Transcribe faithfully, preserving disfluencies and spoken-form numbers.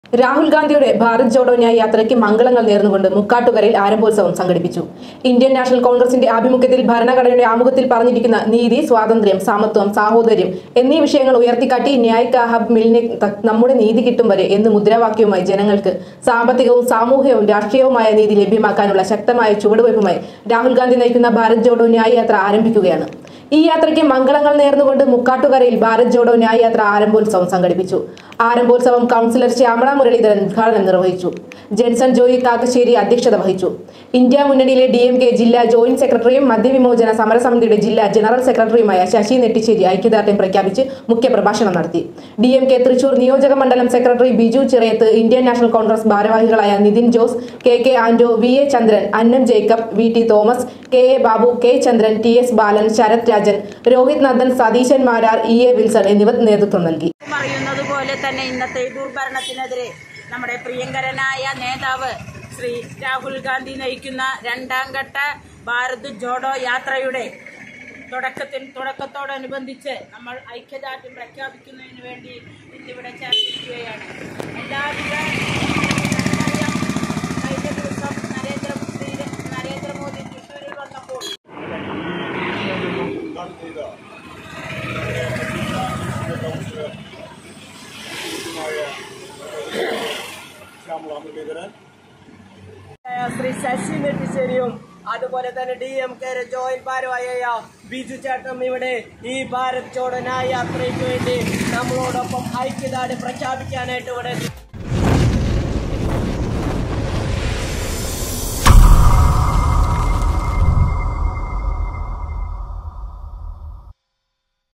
രാഹുൽ ഗാന്ധിയുടെ ഭാരത് ജോഡോ ന്യായ് യാത്രയ്ക്ക് മംഗളങ്ങൾ നേർന്നുകൊണ്ട് മുക്കാട്ടുകരയിൽ ആരംഭോത്സവം സംഘടിപ്പിച്ചു. ഇന്ത്യൻ നാഷണൽ കോൺഗ്രസിന്റെ ആഭിമുഖ്യത്തിൽ ഭരണഘടനയുടെ ആമുഖത്തിൽ പറഞ്ഞിരിക്കുന്ന നീതി, സ്വാതന്ത്ര്യം, സമത്വം, സാഹോദര്യം എന്നീ വിഷയങ്ങൾ ഉയർത്തിക്കാട്ടി ന്യായ് കാ ഹബ് മിൽനെ തക് നമ്മുടെ നീതി കിട്ടും വരെ എന്ന് മുദ്രാവാക്യവുമായി ജനങ്ങൾക്ക് സാമ്പത്തികവും സാമൂഹികവും രാഷ്ട്രീയവുമായ നീതി ലഭ്യമാക്കാനുള്ള ശക്തമായ ചുവടുവയ്പുമായി രാഹുൽ ഗാന്ധി നയിക്കുന്ന ഭാരത് ജോഡോ ന്യായ് യാത്ര ആരംഭിക്കുകയാണ്. ഈ യാത്രയ്ക്ക് മംഗളങ്ങൾ നേർന്നുകൊണ്ട് മുക്കാട്ടുകരയിൽ ഭാരത് ജോഡോ ന്യായ് യാത്ര ആരംഭോത്സവം സംഘടിപ്പിച്ചു. ആരംഭോത്സവം കൗൺസിലർ ശ്യാമള മുരളീധരൻ ഉദ്ഘാടനം നിർവഹിച്ചു. ജെൻസൺ ജോയി കാക്കശ്ശേരി അധ്യക്ഷത വഹിച്ചു. ഇന്ത്യ മുന്നണിയിലെ ഡി എം കെ ജില്ലാ ജോയിന്റ് സെക്രട്ടറിയും മദ്യവിമോചന സമരസമിതിയുടെ ജില്ലാ ജനറൽ സെക്രട്ടറിയുമായ ശശി നെട്ടിശ്ശേരി ഐക്യദാർഢ്യം പ്രഖ്യാപിച്ച് മുഖ്യപ്രഭാഷണം നടത്തി. ഡി എം കെ തൃശൂർ നിയോജക മണ്ഡലം secretary Biju Chirayath, Indian National Congress ഭാരവാഹികളായ Nithin Jose, K K Anto, V A Chandran, Annam Jacob, V T Thomas, K A Babu, K Chandran, T S Balan, Sarath Rajan, Rohith Nandan, Satheesan Marar, E A Wilson എന്നിവർ നേതൃത്വം നൽകി. അറിയുന്നതുപോലെ തന്നെ ഇന്നത്തെ ദുർഭരണത്തിനെതിരെ നമ്മുടെ പ്രിയങ്കരനായ നേതാവ് ശ്രീ രാഹുൽ ഗാന്ധി നയിക്കുന്ന രണ്ടാം ഘട്ട ഭാരത് ജോഡോ യാത്രയുടെ തുടക്കത്തിൽ തുടക്കത്തോടനുബന്ധിച്ച് നമ്മൾ ഐക്യദാർഢ്യം പ്രഖ്യാപിക്കുന്നതിന് വേണ്ടി ഇന്നിവിടെ ചേർന്നിരിക്കുകയാണ്. എല്ലാവിധ കഴിഞ്ഞ ദിവസം നരേന്ദ്രമോദി നരേന്ദ്രമോദി തൃശ്ശൂരിൽ വന്നപ്പോൾ ശ്രീ ശശി നെട്ടിശ്ശേരിയും അതുപോലെ തന്നെ ഡി എം കെ ജോയിന്റ് ഭാരവാഹിയായ ബിജു ചേട്ടനും ഇവിടെ ഈ ഭാരത് ജോഡോ ന്യായ് യാത്രയ്ക്ക് വേണ്ടി നമ്മളോടൊപ്പം ഐക്യദാർഢ്യം പ്രഖ്യാപിക്കാനായിട്ട് ഇവിടെ